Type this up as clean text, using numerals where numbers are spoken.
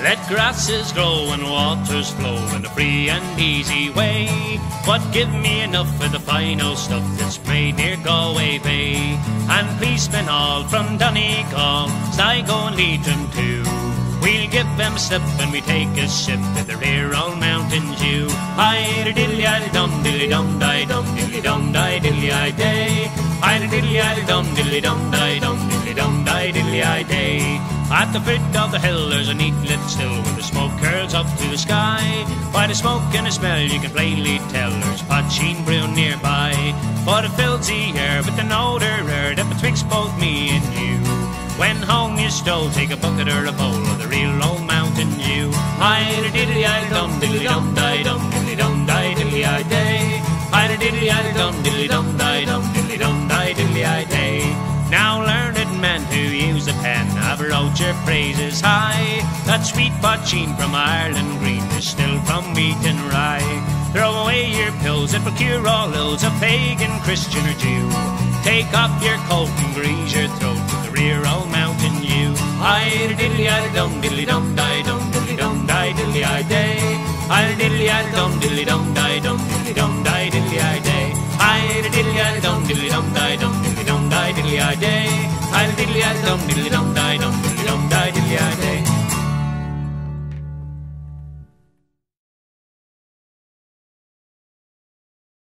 Let grasses grow and waters flow in a free and easy way. But give me enough of the fine old stuff that's made near Galway Bay. And policemen all from Donegal, Sligo and Leitrim too. We'll give them a slip when we take a sip at the rear old Mountain Dew. Hi-da-diddly-idly-dum, diddly-dum, di-dum, diddly-dum, di-diddly-i-day. Hi-da-diddly-idly-dum, diddly-dum, di-dum, diddly-dum, di-diddly-i-day. At the foot of the hill there's a neat lit still where the smoke curls up to the sky. By the smoke and the smell you can plainly tell there's poteen brewing nearby. For it fills the air with an odour rare that betwixt both me and you. When home you stole, take a bucket or a bowl of the real old Mountain Dew. Hi-da-diddly-idly-dum, diddly-dum, di-dum, diddly-dum, di-diddly-i-day. Hi-da-diddly-idly-dum, diddly-dum, di-dum, diddly-dum, di-diddly-i-day. Now learned men who use the pen have wrote your praises high. That sweet poteen from Ireland green is still from wheat and rye. Throw away your pills that will cure all ills of pagan, Christian or Jew. Take off your coat and grease your throat with the rear old Mountain Dew. Hi-da-diddly-idly-dum, diddly-dum, di-dum, diddly-dum, di-diddly-i-day. Hi-da-diddly-idly-dum, diddly-dum, di-dum, diddly-dum, di-diddly-i-day. Hi-da-diddly-idly-dum, diddly-dum, di-dum, diddly-dum, di-diddly-i-day. Hi-da-diddly-idly-dum, diddly-dum, di-dum, diddly-dum, di-diddly-i-day.